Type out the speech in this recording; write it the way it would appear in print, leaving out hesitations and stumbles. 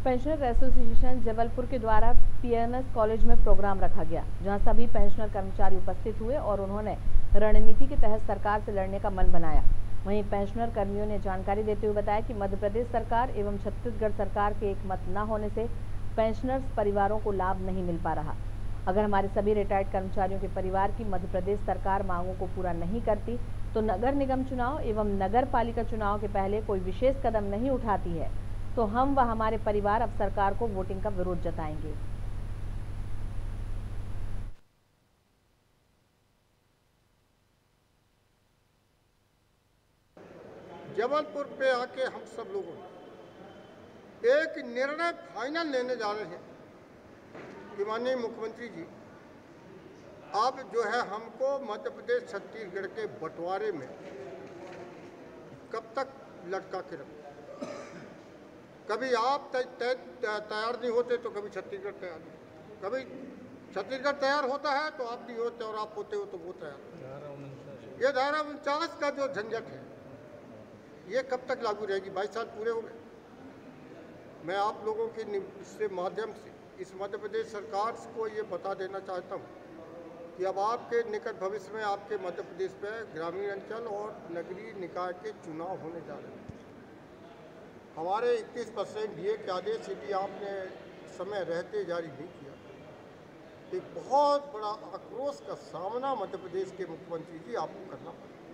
Pensioner association Jabalpur के द्वारा PNS college में प्रोग्राम रखा गया, जहां सभी पेंशनर कर्मचारी उपस्थित हुए और उन्होंने रणनीति के तहत सरकार से लड़ने का मन बनाया। वहीं पेंशनर कर्मियों ने जानकारी देते हुए बताया कि मध्य प्रदेश सरकार एवं छत्तीसगढ़ सरकार के एक मत न होने से पेंशनर्स परिवारों को लाभ नहीं मिल पा रहा। अगर हमारे सभी रिटायर्ड कर्मचारियों के परिवार की मध्य प्रदेश सरकार मांगों को पूरा नहीं करती तो नगर निगम चुनाव एवं नगर पालिका चुनाव के पहले कोई विशेष कदम नहीं उठाती है तो हम व हमारे परिवार अब सरकार को वोटिंग का विरोध जताएंगे। जबलपुर पे आके हम सब लोगों ने एक निर्णय फाइनल लेने जा रहे हैं कि माननीय मुख्यमंत्री जी अब जो है हमको मध्य प्रदेश छत्तीसगढ़ के बंटवारे में कब तक लटका के रखें। कभी आप तैयार नहीं होते तो कभी छत्तीसगढ़ तैयार नहीं, कभी छत्तीसगढ़ तैयार होता है तो आप नहीं होते और आप होते हो तो वो तैयार। ये धारा 49 का जो झंझट है ये कब तक लागू रहेगी? 22 साल पूरे हो गए। मैं आप लोगों के माध्यम से इस मध्य प्रदेश सरकार को ये बता देना चाहता हूँ कि अब आपके निकट भविष्य में आपके मध्य प्रदेश में ग्रामीण अंचल और नगरीय निकाय के चुनाव होने जा रहे हैं। हमारे 31% डीए के आदेश यदि आपने समय रहते जारी नहीं किया तो एक बहुत बड़ा आक्रोश का सामना मध्य प्रदेश के मुख्यमंत्री जी आपको करना पड़ेगा।